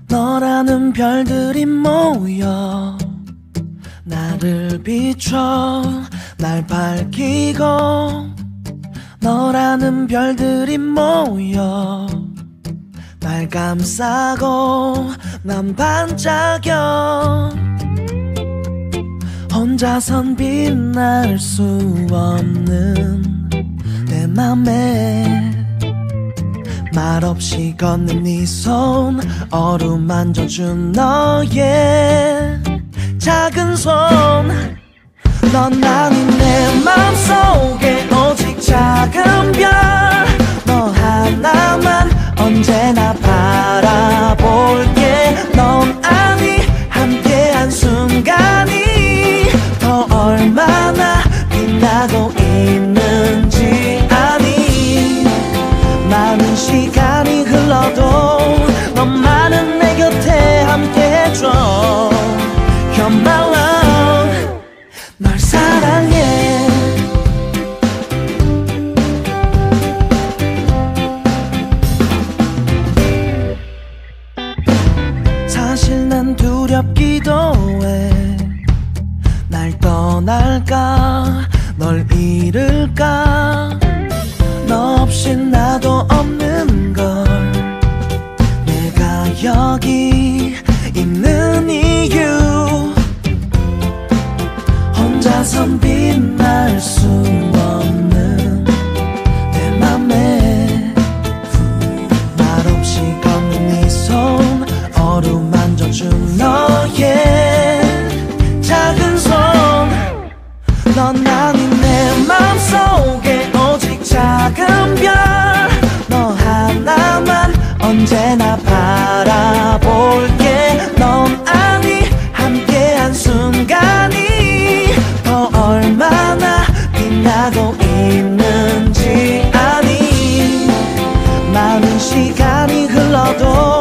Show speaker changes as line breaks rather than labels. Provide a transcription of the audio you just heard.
너라는 별들이 모여 나를 비춰 날 밝히고, 너라는 별들이 모여 날 감싸고 난 반짝여. 혼자선 빛날 수 없는 내 맘에 말없이 걷는 네 손 어루만져준 너의 작은 손. 넌 아닌 내 맘속에 오직 작은 별, 너 하나만 언제나 바라볼게. 넌 아니 함께한 순간이 더 얼마나 빛나고 있는지 아니. 많은 시간이 흘러도 너만은 내 곁에 함께해줘. You're my love, 널 사랑해. 사실 난 두렵기도 해. 날 떠날까 널 잃을까. 너 없인 나도 없는 걸. 내가 여기 있는 이유, 혼자선 빛날 수 없는 내 맘에 말없이 걷는 네 손 어루만져준 너의 작은 손. 넌 아닌 내 맘속에 오직 작은 별, 너 하나만 언제나 바라볼게. 넌 아니 함께한 순간이 더 얼마나 빛나고 있는지 아니. 많은 시간이 흘러도